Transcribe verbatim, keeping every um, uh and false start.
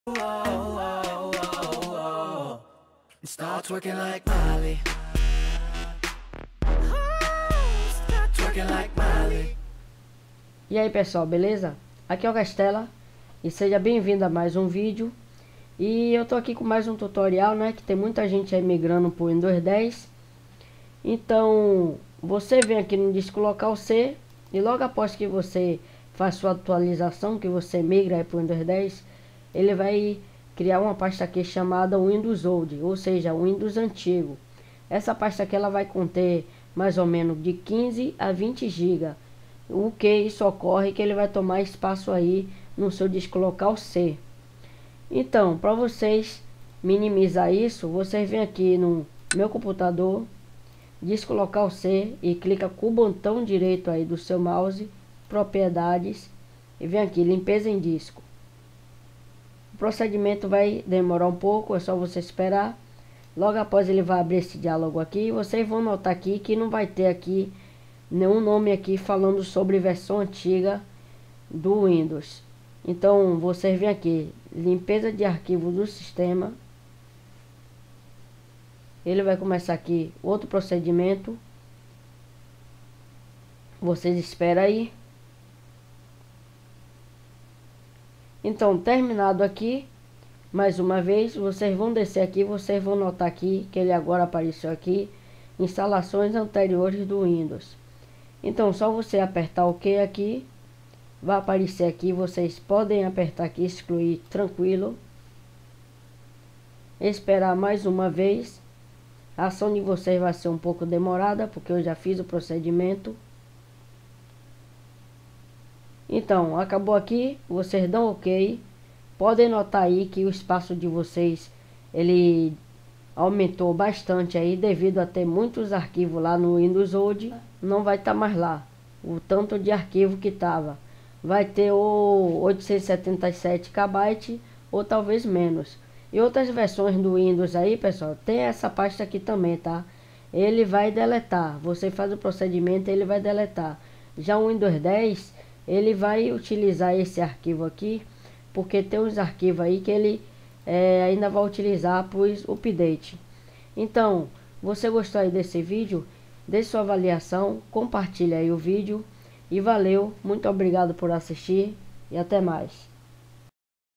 Start twerking like Miley. Start twerking like Miley. E aí pessoal, beleza? Aqui é o Castela e seja bem-vindo a mais um vídeo. E eu tô aqui com mais um tutorial, né? Que tem muita gente aí migrando pro Windows dez. Então você vem aqui no disco local C e logo após que você faz sua atualização, que você migra aí pro Windows dez, ele vai criar uma pasta aqui chamada Windows Old, ou seja, Windows antigo. Essa pasta aqui ela vai conter mais ou menos de quinze a vinte gigas. O que isso ocorre que ele vai tomar espaço aí no seu disco local C. Então, para vocês minimizar isso, vocês vêm aqui no meu computador, disco local C, e clica com o botão direito aí do seu mouse, propriedades, e vem aqui limpeza em disco. O procedimento vai demorar um pouco, é só você esperar. Logo após ele vai abrir esse diálogo aqui. Vocês vão notar aqui que não vai ter aqui nenhum nome aqui falando sobre versão antiga do Windows. Então vocês vêm aqui, limpeza de arquivo do sistema. Ele vai começar aqui outro procedimento. Vocês esperam aí. Então, terminado aqui, mais uma vez, vocês vão descer aqui, vocês vão notar aqui que ele agora apareceu aqui, instalações anteriores do Windows. Então, só você apertar OK aqui, vai aparecer aqui, vocês podem apertar aqui, excluir, tranquilo. Esperar mais uma vez. A ação de vocês vai ser um pouco demorada, porque eu já fiz o procedimento. Então, acabou aqui, vocês dão OK. Podem notar aí que o espaço de vocês, ele aumentou bastante aí, devido a ter muitos arquivos lá no Windows Old, não vai estar mais lá. O tanto de arquivo que estava, vai ter o oitocentos e setenta e sete kilobytes, ou talvez menos. E outras versões do Windows aí, pessoal, tem essa pasta aqui também, tá? Ele vai deletar, você faz o procedimento, ele vai deletar. Já o Windows dez, ele vai utilizar esse arquivo aqui, porque tem uns arquivos aí que ele é, ainda vai utilizar para o update. Então, você gostou aí desse vídeo? Deixe sua avaliação, compartilhe aí o vídeo e valeu, muito obrigado por assistir e até mais.